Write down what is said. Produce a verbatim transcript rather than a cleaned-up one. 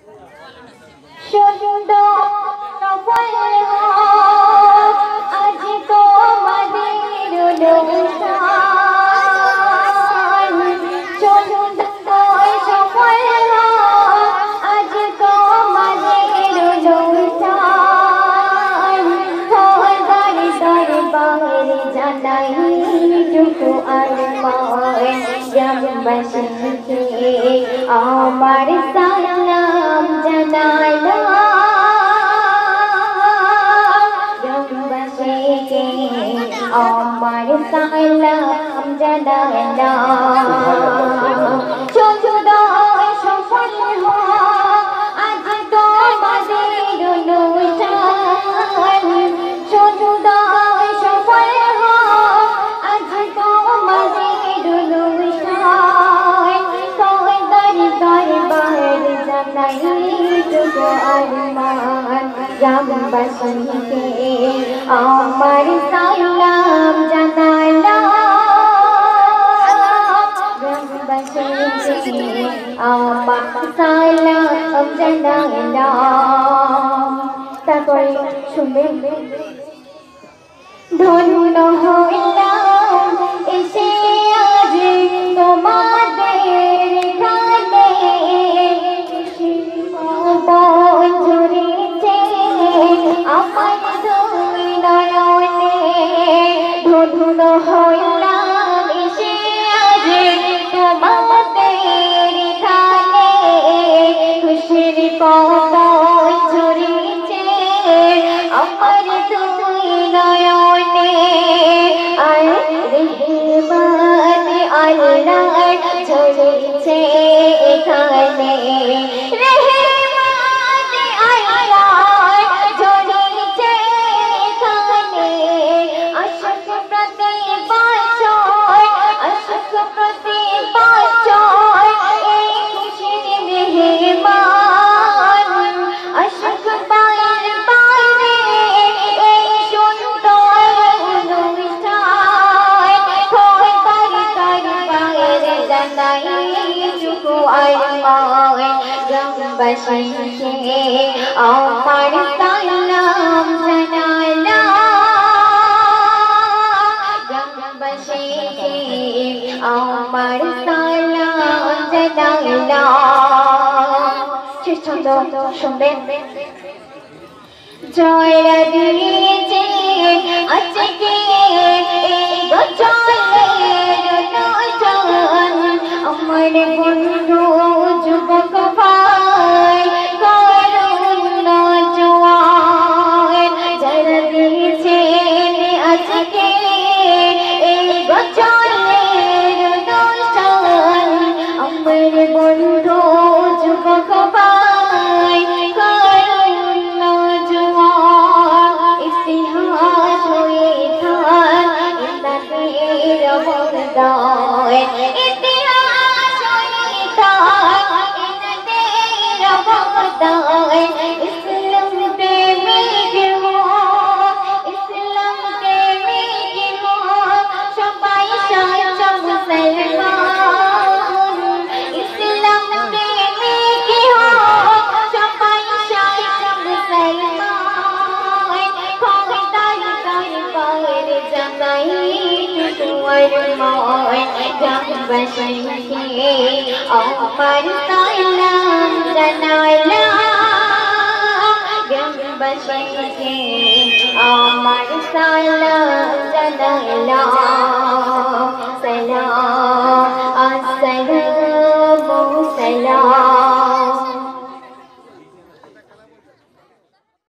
সুন্দর সফল আজ তোমাদের অনুষ্ঠান সুন্দর সফল আজ তোমাদের অনুষ্ঠান দরবারে দরবারে জানাই টুকু আরমান গ্রামবাসীকে আমার সালাম জানাইলাম গ্রামবাসীকে আমার সালাম জানাইলাম সুন্দর সফল আজ তোমাদের অনুষ্ঠান সুন্দর সফল আজ তোমাদের অনুষ্ঠান দরবার জানাই টুকু আরমান গ্রামবাসীকে আমার সালাম জানাইলাম গ্রামবাসীকে আমার সালাম জানাইলাম। তারপরে শুনবেন ধন্য হইলাম এসে আজ তোমাদের গানে ঝরেছে আমার দুই নয়নে ধন্য হইলাম এসে আজ তোমাদের গানে খুশির পবন ঝরেছে আমার দুই নয়নে আর রেহমান আল্লাহ ঝরেছে এখানে রেহমান আল্লাহ ঝরেছে এখানে আশক প্রতি বছর আশক প্রতি বছর এই খুশির মেহমান আশক বাইরে বাইরে এই সুন্দর অনুষ্ঠান হয় তারি তারি বাইরে জানাই টুকু আরমান গ্রামবাসীকে আমার সালাম জানাইলাম গ্রামবাসীকে আমার সালাম জানাইলাম। শেষ ছন্দ শুনবেন জয়রা দিয়েছে আজকে এই গজলের নয়ন আমার বন্ধু যুবক ভাই করুণ জোয়ান যারা দিয়েছে আজকে এই গজলের নয়ন আমার বন্ধু যুবক ভাই করুণ জোয়ান ইতিহাস হয়ে থাক ইন্দাদের অবদান ইতিহাস হয়ে থাক ইন্দাদের অবদান ইসলাম প্রেমিক হো ইসলাম প্রেমিক হো সবাই সাচ্চা মুসলমান ইসলাম প্রেমিক হো সবাই সাচ্চা মুসলমান খোদার দরবার জানাই টুকু আরমান গ্রামবাসীকে আমার সালাম জানাইলাম গ্রামবাসীকে আমার সালাম জানাইলাম সালাম আসসালামু সালাম